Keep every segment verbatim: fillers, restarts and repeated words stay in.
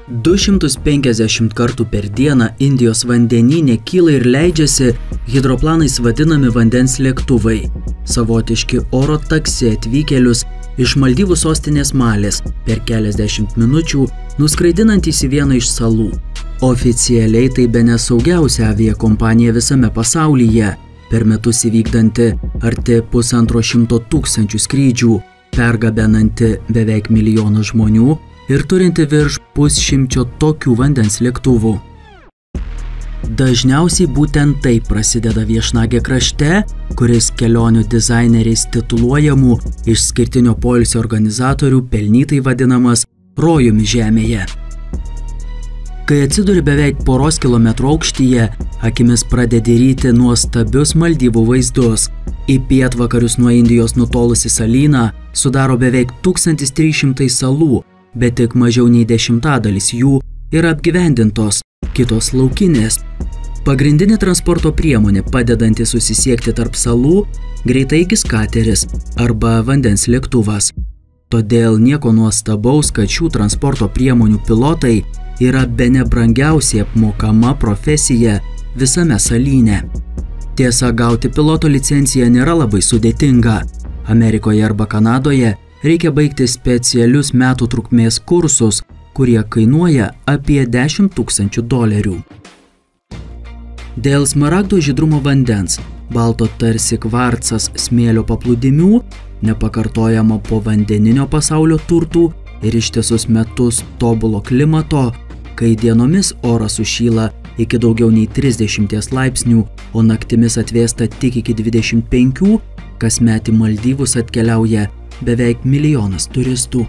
du šimtus penkiasdešimt kartų per dieną Indijos vandenyne kyla ir leidžiasi hidroplanais vadinami vandens lėktuvai. Savotiški oro taksi atvykėlius iš Maldyvų sostinės Malės per keliasdešimt minučių nuskraidinantys į vieną iš salų. Oficialiai tai bene saugiausia aviakompanija visame pasaulyje, per metus įvykdanti arti pusantro šimto tūkstančių skrydžių, pergabenanti beveik milijoną žmonių ir turinti virš pusšimčio tokių vandens lėktuvų. Dažniausiai būtent taip prasideda viešnagė krašte, kuris kelionių dizaineriais tituluojamų išskirtinio poilsio organizatorių pelnytai vadinamas rojumi žemėje. Kai atsiduri beveik poros kilometrų aukštyje, akimis pradedi ryti nuostabius Maldyvų vaizdus. Į pietvakarius nuo Indijos nutolusi salyną sudaro beveik tūkstantis trys šimtai salų, bet tik mažiau nei dešimtadalis jų yra apgyvendintos, kitos laukinės. Pagrindinė transporto priemonė padedanti susisiekti tarp salų – greitaeigis kateris arba vandens lėktuvas. Todėl nieko nuostabaus, kad šių transporto priemonių pilotai yra bene brangiausiai apmokama profesija visame salyne. Tiesa, gauti piloto licenciją nėra labai sudėtinga. Amerikoje arba Kanadoje reikia baigti specialius metų trukmės kursus, kurie kainuoja apie dešimt tūkstančių dolerių. Dėl smaragdo žydrumo vandens, balto tarsi kvarcas smėlio paplūdimių, nepakartojamo povandeninio pasaulio turtų ir ištisus metus tobulo klimato, kai dienomis oras sušyla iki daugiau nei trisdešimties laipsnių, o naktimis atvėsta tik iki dvidešimt penkių, kasmet į Maldyvus atkeliauja beveik milijonas turistų.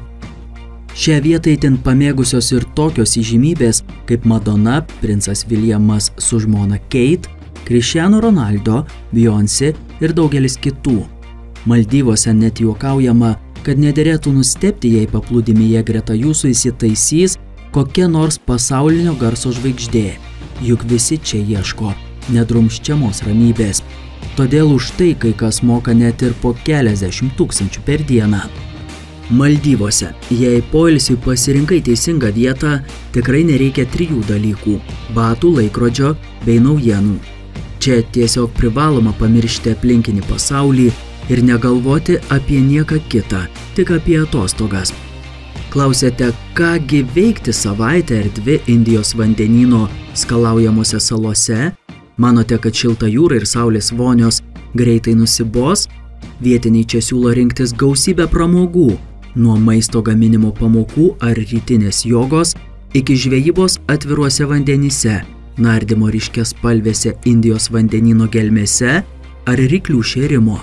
Šią vietą itin pamėgusios ir tokios įžymybės kaip Madonna, princas Viljamas su žmona Kate, Cristiano Ronaldo, Beyoncé ir daugelis kitų. Maldyvuose net juokaujama, kad nederėtų nustebti, jei paplūdimyje greta jūsų įsitaisys kokia nors pasaulinio garso žvaigždė, juk visi čia ieško nedrumsčiamos ramybės. Todėl už tai kai kas moka net ir po keliasdešimt tūkstančių per dieną. Maldyvuose, jei poilsiui pasirinkai teisingą vietą, tikrai nereikia trijų dalykų – batų, laikrodžio bei naujienų. Čia tiesiog privaloma pamiršti aplinkinį pasaulį ir negalvoti apie nieką kitą, tik apie atostogas. Klausėte, kągi veikti savaitę ar dvi Indijos vandenyno skalaujamuose salose? Manote, kad šilta jūra ir saulės vonios greitai nusibos? Vietiniai čia siūlo rinktis gausybę pramogų, nuo maisto gaminimo pamokų ar rytinės jogos iki žvejybos atviruose vandenyse, nardymo ryškiaspalvėse Indijos vandenyno gelmėse ar ryklių šėrimo.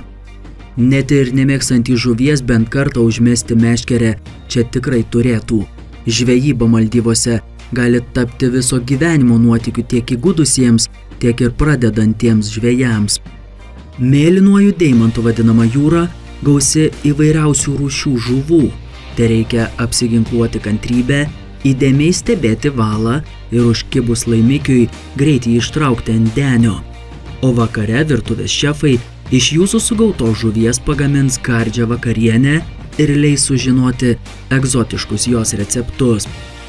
Net ir nemėgstantys žuvies bent kartą užmesti meškerę čia tikrai turėtų. Žvejyba Maldyvuose gali tapti viso gyvenimo nuotykių tiek įgudusiems, tiek ir pradedantiems žvejams. Mėlynuoju deimantu vadinama jūra gausi įvairiausių rūšių žuvų. Tai reikia apsiginkluoti kantrybę, įdėmiai stebėti valą ir užkibus laimikiui greitai ištraukti ant denio. O vakare virtuvės šefai iš jūsų sugautos žuvies pagamins gardžią vakarienę ir leis sužinoti egzotiškus jos receptus.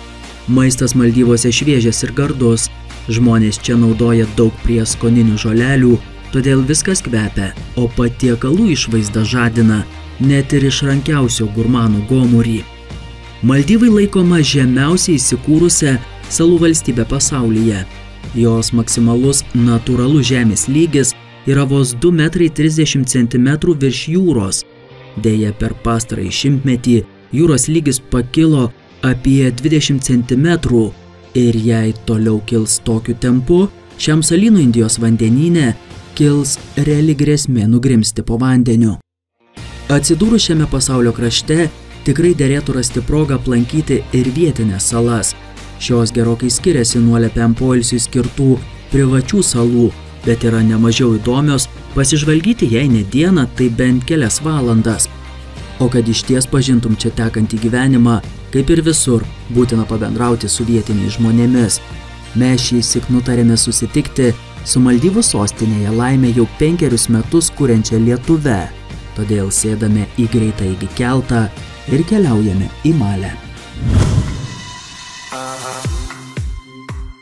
Maistas Maldyvuose šviežias ir gardus, žmonės čia naudoja daug prieskoninių žolelių, todėl viskas kvepia, o patiekalų išvaizda žadina net ir išrankiausio gurmano gomurį. Maldyvai laikoma žemiausiai įsikūrusią salų valstybę pasaulyje. Jos maksimalus natūralus žemės lygis yra vos du metrai trisdešimt centimetrų virš jūros. Deja, per pastarąjį šimtmetį jūros lygis pakilo apie dvidešimt centimetrų ir jei toliau kils tokiu tempu, šiam salynui Indijos vandenyne kils reali grėsmė nugrimzti po vandeniu. Atsidūrus šiame pasaulio krašte, tikrai derėtų rasti progą aplankyti ir vietinės salas. Šios gerokai skiriasi nuo lepiam poilsiui skirtų privačių salų, bet yra nemažiau įdomios, pasižvalgyti jei ne dieną, tai bent kelias valandas. O kad išties pažintum čia tekantį gyvenimą, kaip ir visur, būtina pabendrauti su vietiniais žmonėmis. Mes šįsyk nutarėme susitikti su Maldyvų sostinėje Laime jau penkerius metus kuriančia lietuve. Todėl sėdame į greitaeigį keltą ir keliaujame į Malę. Uh-huh.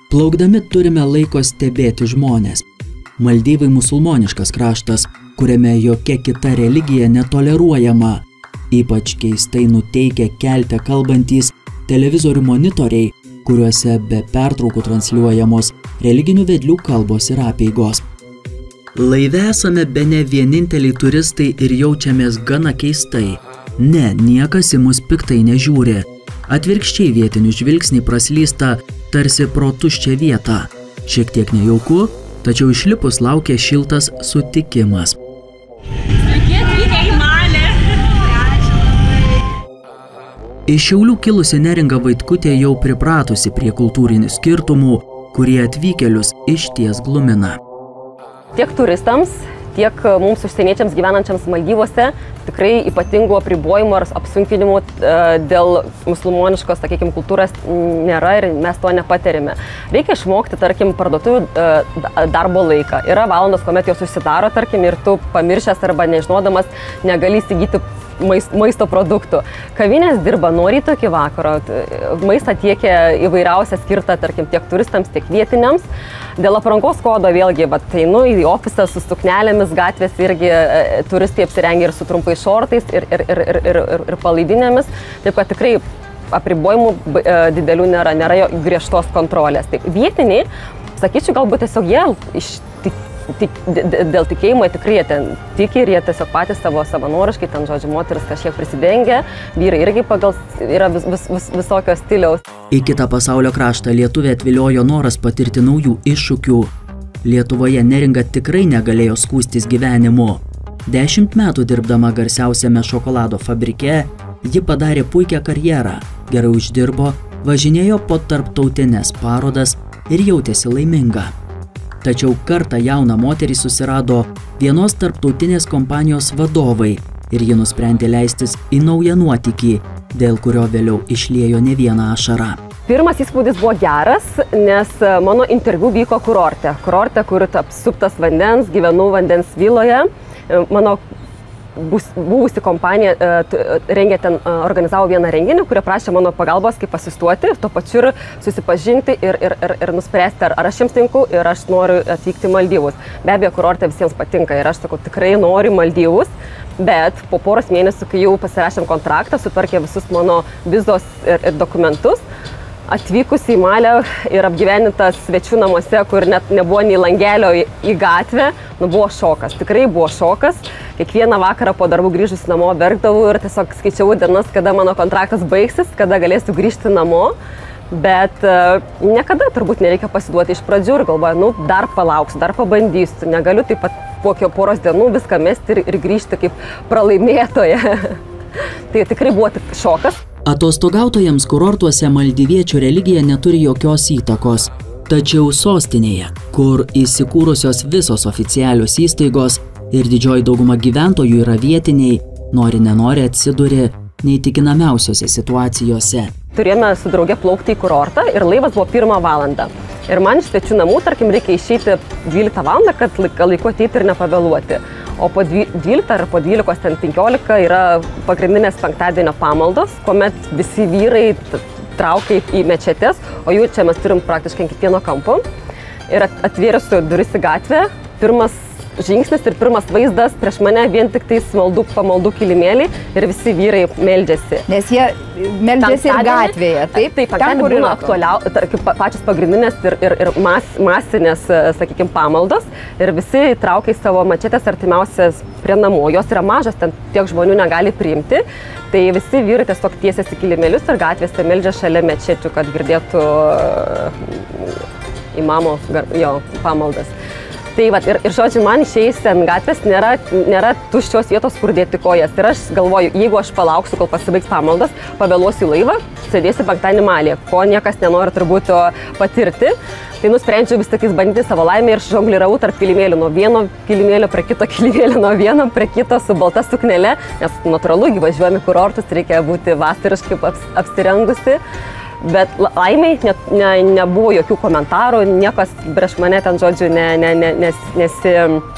Plaukdami turime laiko stebėti žmonės. Maldyvai musulmoniškas kraštas, kuriame jokia kita religija netoleruojama. Ypač keistai nuteikia kelte kalbantys televizorių monitoriai, kuriuose be pertraukų transliuojamos religinių vedlių kalbos ir apeigos. Laive esame bene vieninteliai turistai ir jaučiamės gana keistai. Ne, niekas į mus piktai nežiūri. Atvirkščiai vietinių žvilgsniai praslysta tarsi pro tuščią vietą. Šiek tiek nejauku, tačiau išlipus laukia šiltas sutikimas. Sveiki atvykę į Malį. Iš Šiaulių kilusi Neringa Vaitkutė jau pripratusi prie kultūrinių skirtumų, kurie atvykėlius išties glumina. Tiek turistams, tiek mums užsieniečiams gyvenančiams Maldyvuose tikrai ypatingų apribojimų ar apsunkinimų dėl musulmoniškos, sakykime, kultūros nėra ir mes to nepatirime. Reikia išmokti, tarkim, parduotuvių darbo laiką. Yra valandos, kuomet jos užsidaro, tarkim, ir tu pamiršęs arba nežinodamas negali įsigyti maisto produktų. Kavinės dirba nuo ryto iki vakaro. Maistą tiekia įvairiausią skirtą, tarkim, tiek turistams, tiek vietiniams. Dėl aprangos kodo vėlgi, bet einu į ofisą su suknelėmis, gatvės irgi turistai apsirengia ir su trumpais šortais ir, ir, ir, ir, ir, ir, ir palaidinėmis. Taip kad tikrai apribojimų didelių nėra, nėra jo griežtos kontrolės. Taip, vietiniai, sakyčiau, galbūt tiesiog jie iš tik, tik, dėl tikėjimo tikrai jie ten tiki ir jie tiesiog patys savo savanoriškai, ten žodžiu, moteris kažkiek prisidengia, vyrai irgi pagal yra vis, vis, vis, visokio stiliaus. Į kitą pasaulio kraštą lietuvė atviliojo noras patirti naujų iššūkių. Lietuvoje Neringa tikrai negalėjo skųstis gyvenimu. Dešimt metų dirbdama garsiausiame šokolado fabrike, ji padarė puikią karjerą, gerai uždirbo, važinėjo po tarptautines parodas ir jautėsi laiminga. Tačiau kartą jauną moterį susirado vienos tarptautinės kompanijos vadovai ir ji nusprendė leistis į naują nuotykį, dėl kurio vėliau išliejo ne vieną ašarą. Pirmas įspūdis buvo geras, nes mano interviu vyko kurorte. Kurorte, kur apsuptas vandens, gyvenu vandens viloje. Mano buvusi kompanija rengė ten, organizavo vieną renginį, kurie prašė mano pagalbos kaip asistuoti, tuo pačiu ir susipažinti ir, ir, ir, ir nuspręsti, ar, ar aš jiems tinku ir aš noriu atvykti į Maldyvus. Be abejo, kurorte visiems patinka ir aš sakau, tikrai noriu Maldyvus, bet po poros mėnesių, kai jau pasirašėm kontraktą, sutvarkė visus mano vizos ir, ir dokumentus, atvykus į Malę ir apgyvenintas svečių namuose, kur net nebuvo nei langelio į, į gatvę, nu buvo šokas, tikrai buvo šokas. Kiekvieną vakarą po darbų grįžus namo verkdavau ir tiesiog skaičiavau dienas, kada mano kontraktas baigsis, kada galėsiu grįžti namo. Bet uh, niekada turbūt nereikia pasiduoti iš pradžių ir galvoju, nu dar palauksiu, dar pabandysiu, negaliu taip pat po poros dienų viską mesti ir, ir grįžti kaip pralaimėtoja. Tai tikrai buvo tik šokas. Atostogautojams kurortuose maldyviečių religija neturi jokios įtakos. Tačiau sostinėje, kur įsikūrusios visos oficialios įstaigos ir didžioji dauguma gyventojų yra vietiniai, nori nenori atsiduri neįtikinamiausiose situacijose. Turėjome su drauge plaukti į kurortą ir laivas buvo pirmą valandą. Ir man iš svečių namų, tarkim, reikia išeiti dvyliktą valandą, kad laiku ateiti ir nepavėluoti. O po dvyliktą ar po dvylikos ten penkiolika yra pagrindinės penktadienio pamaldos, kuomet visi vyrai traukia į mečetes, o jų čia mes turim praktiškai ant kiekvieno kampo. Ir atvėrusiu duris į gatvę, pirmas žingsnis ir pirmas vaizdas prieš mane vien tik tais maldų, pamaldų kilimėlį ir visi vyrai meldžiasi. Nes jie meldžiasi ir gatvėje, taip? Taip, ten būna aktualiau, pačios pagrindinės ir, ir, ir mas, masinės, sakykime, pamaldos ir visi traukia į savo mačetės artimiausias prie namų. Jos yra mažas, ten tiek žmonių negali priimti, tai visi vyrai tiesiog tiesiasi kilimėlius ir gatvėse meldžia šalia mečečių, kad girdėtų imamo jo pamaldas. Tai va, ir, ir žodžiu, man išėjus ant gatvės nėra, nėra tuščios vietos, kur dėti kojas. Ir aš galvoju, jeigu aš palauksiu, kol pasibaigs pamaldas, pavėluosiu į laivą, sėdėsiu penktadienį Malyje, ko niekas nenori turbūt patirti. Tai nusprendžiau vis tik bandyti savo laimę ir žongliravau tarp kilimėlių, nuo vieno kilimėlio prie kito kilimėlio, nuo vieno prie kito su balta suknele, nes natūralu, važiuojame kurortus, reikia būti vasariškai apsirengusi. Bet laimiai ne, ne, nebuvo jokių komentarų, niekas prieš mane ten, žodžiu, ne, ne, ne, nes, nesi...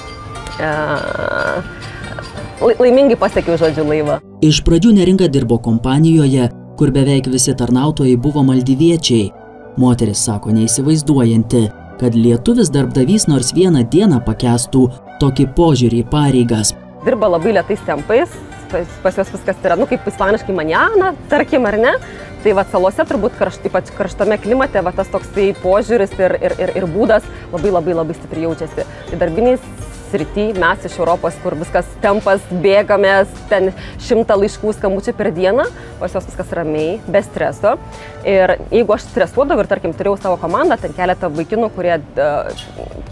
Uh, laimingai pasiekiau, žodžiu, laivą. Iš pradžių Neringa dirbo kompanijoje, kur beveik visi tarnautojai buvo maldyviečiai. Moteris sako neįsivaizduojanti, kad lietuvis darbdavys nors vieną dieną pakęstų tokį požiūrį į pareigas. Dirba labai lėtais tempais, pas, pas juos viskas yra, nu kaip ispaniškai manjana, tarkim, ar ne? Tai va salose turbūt karšt, ypač karštame klimate, va tas toksai požiūris ir, ir, ir, ir būdas labai labai labai stipriai jaučiasi. Tai darbiniais srity mes iš Europos, kur viskas tempas, bėgamės, ten šimtą laiškų skambučių per dieną, pas juos viskas ramiai, be streso. Ir jeigu aš stresuodavau ir, tarkim, turėjau savo komandą, ten keletą vaikinų, kurie uh,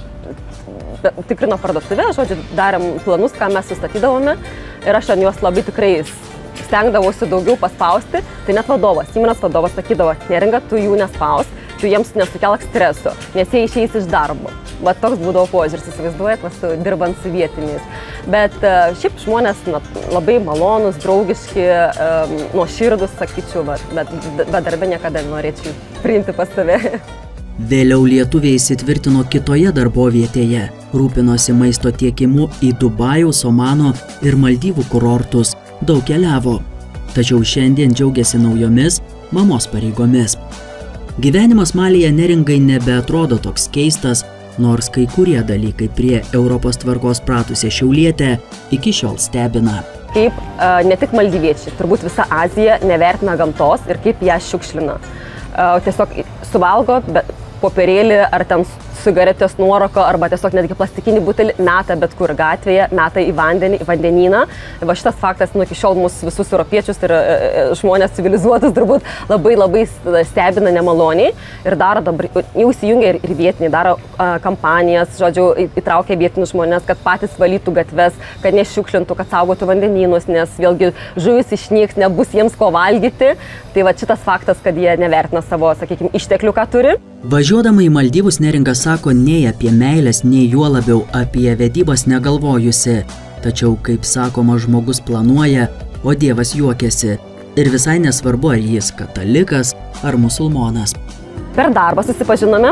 tikrino parduotuvę, žodžiu, darėm planus, ką mes sustatydavome ir aš ant juos labai tikrai stengdavausi daugiau paspausti, tai net vadovas, įmonės vadovas sakydavo, Neringa, tu jų nespaus, tu jiems nesukelk streso, nes jie išeis iš darbo. Va toks būdavo požiūris, įsivaizduojat, va, dirbant su vietiniais. Bet šiaip žmonės na, labai malonus, draugiški, um, nuoširdus, sakyčiau, bet, bet, bet darbę niekada norėčiau priimti pas save. Vėliau lietuviai įsitvirtino kitoje darbovietėje, rūpinosi maisto tiekimu į Dubajaus, Omano ir Maldyvų kurortus, daug keliavo, tačiau šiandien džiaugiasi naujomis mamos pareigomis. Gyvenimas Malyje Neringai nebeatrodo toks keistas, nors kai kurie dalykai prie Europos tvarkos pratusią šiaulietę iki šiol stebina. Kaip uh, ne tik maldyviečiai, turbūt visa Azija nevertina gamtos ir kaip ją šiukšlina. Uh, tiesiog suvalgo popierėlį ar ten cigaretės nuoroko arba tiesiog netgi plastikinį butelį meta bet kur gatvėje, meta į vandenį, į vandenyną. Va šitas faktas nu, iki šiol mus visus europiečius ir e, žmonės civilizuotus turbūt labai labai stebina nemaloniai ir daro dabar, jau įsijungia ir, ir vietiniai, daro a, kampanijas, žodžiu, įtraukia vietinius žmonės, kad patys valytų gatves, kad nešiukšlintų, kad saugotų vandenynus, nes vėlgi žuvis išnyks, nebus jiems ko valgyti. Tai va šitas faktas, kad jie nevertina savo, sakykime, išteklių, ką turi. Važiuodama į Maldyvus Neringa sako, nei apie meilės, nei juo labiau apie vedybas negalvojusi. Tačiau, kaip sakoma, žmogus planuoja, o Dievas juokiasi. Ir visai nesvarbu, ar jis katalikas ar musulmonas. Per darbą susipažinome.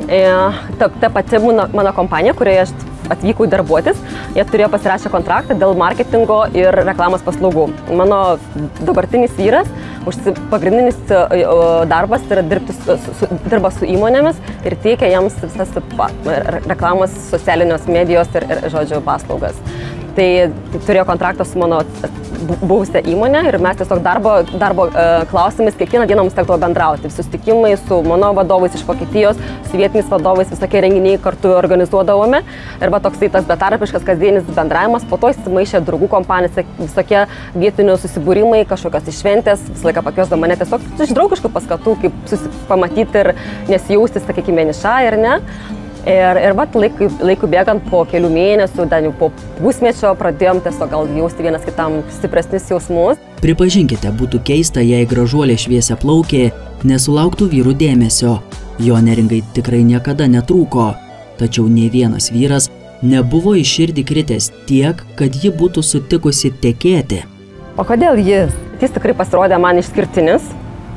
Ta, ta pati mano, mano kompanija, kurioje aš atvykau darbuotis, jie turėjo pasirašę kontraktą dėl marketingo ir reklamos paslaugų. Mano dabartinis vyras, pagrindinis darbas yra dirbti su, su, dirba su įmonėmis ir teikia jiems visas reklamos, socialinios medijos ir, ir žodžiu, paslaugas. Tai turėjo kontraktą su mano buvusią įmonę ir mes tiesiog darbo, darbo uh, klausimais kiekvieną dieną mums tekdavo bendrauti. Susitikimai su mano vadovais iš Vokietijos, su vietiniais vadovais, visokie renginiai kartu organizuodavome. Ir va toksai tas betarpiškas kasdienis bendravimas, po to įsimaišė draugų kompanijos, visokie vietinių susibūrimai, kažkokios iššventės, visą laiką pakviesdavo mane tiesiog iš draugiškų paskatų, kaip pamatyti ir nesijausti, sakykime, vieniša ir ne. Ir, ir vat laikui, laikui bėgant po kelių mėnesių, ten jau po pusmečio pradėjom tiesiog gal jausti vienas kitam stipresnis jausmus. Pripažinkite, būtų keista, jei gražuolė šviesia plaukė nesulauktų vyrų dėmesio. Jo Neringai tikrai niekada netrūko. Tačiau nei vienas vyras nebuvo į širdį kritęs tiek, kad ji būtų sutikusi tekėti. O kodėl jis? Jis tikrai pasirodė man išskirtinis.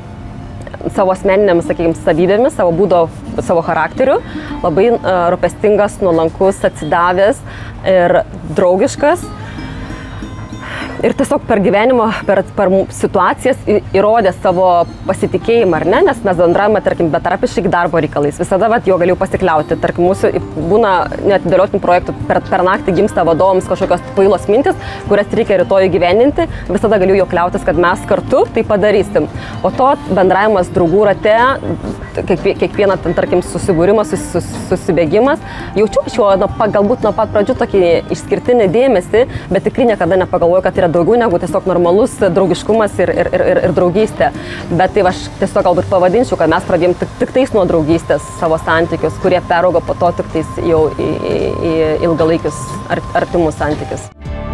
Savo asmeninėmis, sakykime, savybėmis, savo būdo, savo charakteriu, labai uh, rūpestingas, nuolankus, atsidavęs ir draugiškas. Ir tiesiog per gyvenimą, per, per situacijas įrodė savo pasitikėjimą, ar ne, nes mes bendravome, tarkim, betarpiškai darbo reikalais. Visada vat, jo galėjau pasikliauti. Tarkim, mūsų būna neatidėliotinų projektų, per, per naktį gimsta vadovams kažkokios kvailos mintis, kurias reikia rytoj įgyvendinti. Visada galėjau jo kliautis, kad mes kartu tai padarysim. O to bendravimas draugų rate, kiekvieną, ten, tarkim, susibūrimas, sus, sus, susibėgimas, jaučiu šiuo, nu, galbūt nuo pat pradžių tokį išskirtinį dėmesį, bet tikrai niekada nepagalvoju, kad yra daugiau negu tiesiog normalus draugiškumas ir, ir, ir, ir draugystė. Bet tai aš tiesiog galbūt pavadinčiau, kad mes pradėjom tik, tik tais nuo draugystės savo santykius, kurie peraugo po to tik tais jau į, į, į ilgalaikius ar, artimus santykius.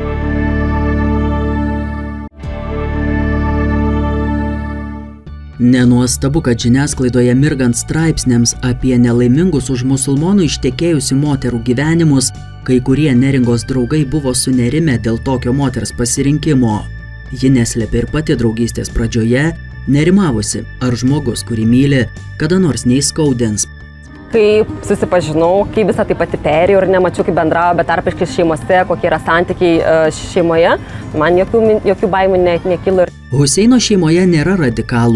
Nenuostabu, kad žiniasklaidoje mirgant straipsniams apie nelaimingus už musulmonų ištekėjusių moterų gyvenimus, kai kurie Neringos draugai buvo sunerimę dėl tokio moters pasirinkimo. Ji neslėpė ir pati draugystės pradžioje, nerimavusi, ar žmogus, kurį myli, kada nors neįskaudins. Kai susipažinau, kai visą tai pati perėjau ir nemačiau, kaip bendravo betarpiškai šeimose, kokie yra santykiai šeimoje, man jokių, jokių baimių ne, nekilo. Huseino šeimoje nėra radikalų.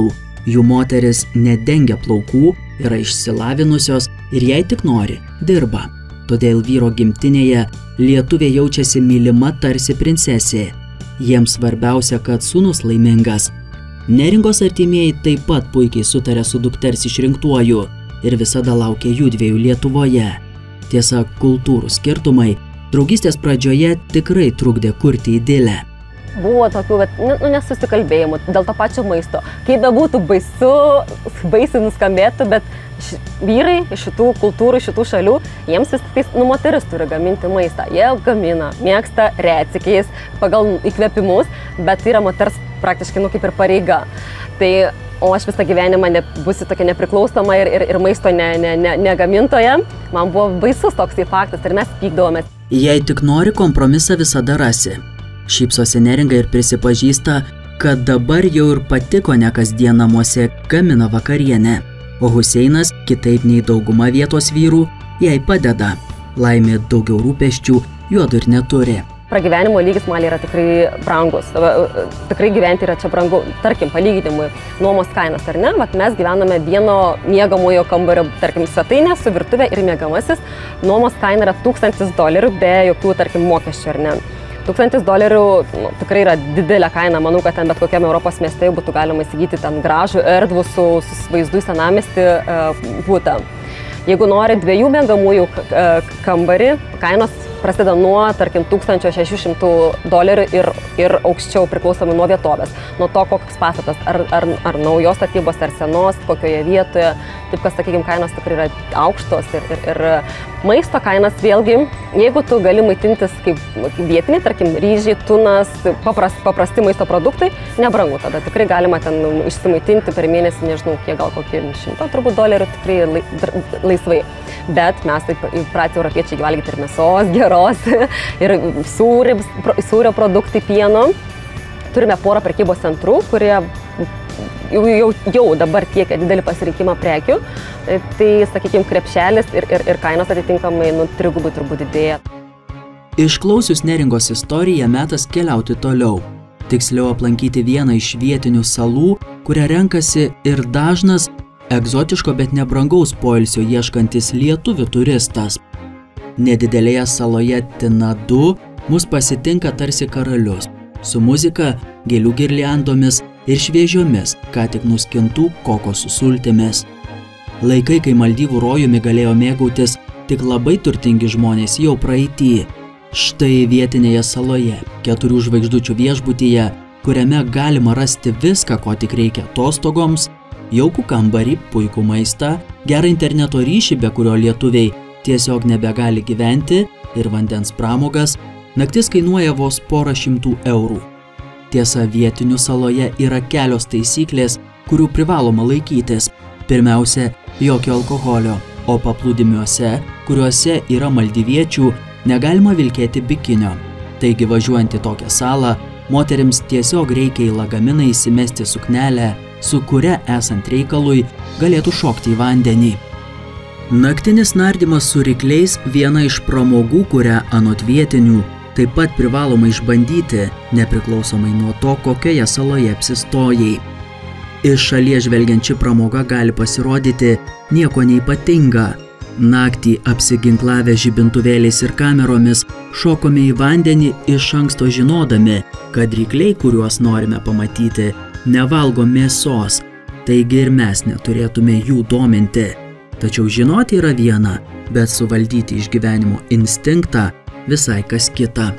Jų moteris nedengia plaukų, yra išsilavinusios ir jei tik nori, dirba. Todėl vyro gimtinėje lietuvė jaučiasi mylima tarsi princesė. Jiems svarbiausia, kad sūnus laimingas. Neringos artimieji taip pat puikiai sutarė su dukters išrinktuoju ir visada laukia jų dviejų Lietuvoje. Tiesa, kultūrų skirtumai draugystės pradžioje tikrai trukdė kurti idilę. Buvo tokių, bet nu, nesusikalbėjimų dėl to pačio maisto. Kaip bebūtų baisu, baisiai nuskambėtų, bet š, vyrai iš šitų kultūrų, iš šitų šalių, jiems vis tik nu, moteris turi gaminti maistą. Jie gamina, mėgsta retsykiais pagal įkvėpimus, bet tai yra moters praktiškai nu, kaip ir pareiga. Tai, o aš visą gyvenimą ne, būsiu tokia nepriklausoma ir, ir, ir maisto ne, ne, ne, negamintoja. Man buvo baisus toksai faktas ir mes pykdavomės. Jei tik nori, kompromisą visada rasi. Šypsosi Neringa ir prisipažįsta, kad dabar jau ir pati kone kasdien namuose gamina vakarienę. O Huseinas, kitaip nei dauguma vietos vyrų, jai padeda. Laimė daugiau rūpesčių juodu ir neturi. Pragyvenimo lygis Malyje yra tikrai brangus. Tikrai gyventi yra čia brangu. Tarkim, palyginimui nuomos kainas, ar ne? Vat mes gyvename vieno miegamojo kambario, tarkim, svetainė su virtuvė ir miegamasis. Nuomos kaina yra tūkstantis dolerių be jokių, tarkim, mokesčių, ar ne? Tūkstantis dolerių nu, tikrai yra didelė kaina. Manau, kad ten bet kokiam Europos mieste būtų galima įsigyti ten gražų erdvų su, su vaizdu į senamiestį e, būtą. Jeigu nori dviejų miegamųjų kambarį, kainos prasideda nuo, tarkim, tūkstančio šešių šimtų dolerių ir, ir aukščiau priklausomai nuo vietovės. Nuo to, koks pastatas, ar, ar, ar naujos statybos, ar senos, kokioje vietoje. Taip, kad, sakykime, kainos tikrai yra aukštos ir, ir, ir maisto kainas vėlgi, jeigu tu gali maitintis kaip, kaip vietiniai, tarkim, ryžiai, tunas, papras, paprasti maisto produktai, nebrangu. Tada tikrai galima ten išsimaitinti per mėnesį, nežinau, kiek gal kokį šimtą turbūt dolerių tikrai lai, laisvai. Bet mes taip įpratę europiečiai valgyti ir mėsos geros, ir sūrį, sūrio produktai, pieno. Turime porą prekybos centrų, kurie jau, jau, jau dabar tiekia didelį pasirinkimą prekių. Tai, sakykime, krepšelis ir, ir, ir kainos atitinkamai nu, trigubai turbūt didėja. Išklausius Neringos istoriją, metas keliauti toliau. Tiksliau aplankyti vieną iš vietinių salų, kurią renkasi ir dažnas egzotiško, bet nebrangaus poilsio ieškantis lietuvių turistas. Nedidelėje saloje Tinadu mus pasitinka tarsi karalius, su muzika, gėlių girliandomis ir šviežiomis, ką tik nuskintų kokosų sultimis. Laikai, kai Maldyvų rojumi galėjo mėgautis tik labai turtingi žmonės, jau praeity. Štai vietinėje saloje, keturių žvaigždučių viešbutyje, kuriame galima rasti viską, ko tik reikia atostogoms, jaukų kambarį, puikų maistą, gerą interneto ryšį, be kurio lietuviai tiesiog nebegali gyventi, ir vandens pramogas, naktis kainuoja vos porą šimtų eurų. Tiesa, vietinių saloje yra kelios taisyklės, kurių privaloma laikytis. Pirmiausia, jokio alkoholio, o paplūdimiuose, kuriuose yra maldyviečių, negalima vilkėti bikinio. Taigi, važiuojant į tokią salą, moterims tiesiog reikia į lagaminą įsimesti suknelę, su kuria esant reikalui galėtų šokti į vandenį. Naktinis nardymas su rykliais viena iš pramogų, kurią anot vietinių taip pat privaloma išbandyti, nepriklausomai nuo to, kokioje saloje apsistojai. Iš šalies žvelgiant ši pramoga gali pasirodyti nieko neypatinga. Naktį apsiginklavę žibintuvėliais ir kameromis šokome į vandenį iš anksto žinodami, kad rykliai, kuriuos norime pamatyti, nevalgo mėsos, taigi ir mes neturėtume jų dominti. Tačiau žinoti yra viena, bet suvaldyti išgyvenimo instinktą visai kas kita.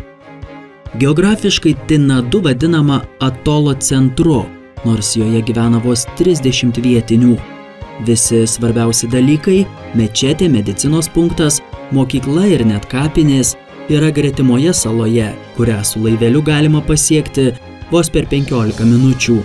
Geografiškai Tinadu vadinama atolo centru, nors joje gyvena vos trisdešimt vietinių. Visi svarbiausi dalykai – mečetė, medicinos punktas, mokykla ir net kapinės – yra gretimoje saloje, kurią su laiveliu galima pasiekti vos per penkiolika minučių.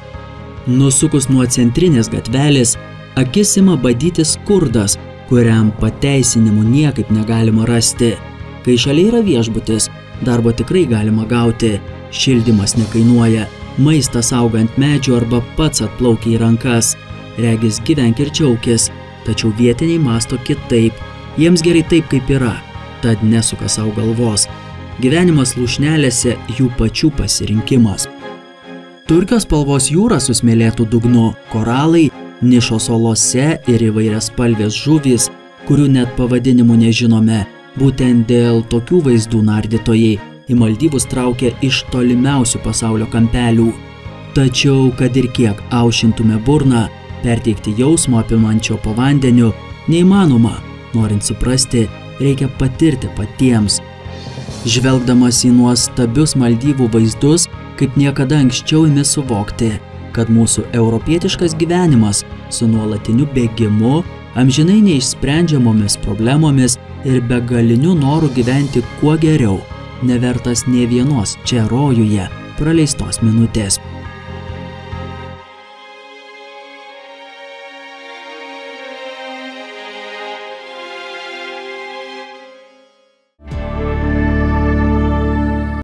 Nusukus nuo centrinės gatvelės, akis ima badyti skurdas, kuriam pateisinimų niekaip negalima rasti. Kai šalia yra viešbutis, darbo tikrai galima gauti, šildymas nekainuoja, maistas auga ant medžių arba pats atplaukia į rankas. Regis gyvenk ir džiaukis, tačiau vietiniai masto kitaip, jiems gerai taip kaip yra, tad nesuka savo galvos. Gyvenimas lūšnelėse jų pačių pasirinkimas. Turkios spalvos jūra su smėlėtu dugnu, koralai, Nišos salose ir įvairias spalvės žuvys, kurių net pavadinimų nežinome. Būtent dėl tokių vaizdų nardytojai į Maldyvus traukia iš tolimiausių pasaulio kampelių. Tačiau, kad ir kiek aušintume burną, perteikti jausmo apimančio po vandeniu neįmanoma. Norint suprasti, reikia patirti patiems. Žvelgdamas į nuostabius Maldyvų vaizdus, kaip niekada anksčiau imi suvokti, kad mūsų europietiškas gyvenimas su nuolatiniu bėgimu, amžinai neišsprendžiamomis problemomis ir begaliniu noru gyventi kuo geriau, nevertas nė vienos čia rojuje praleistos minutės.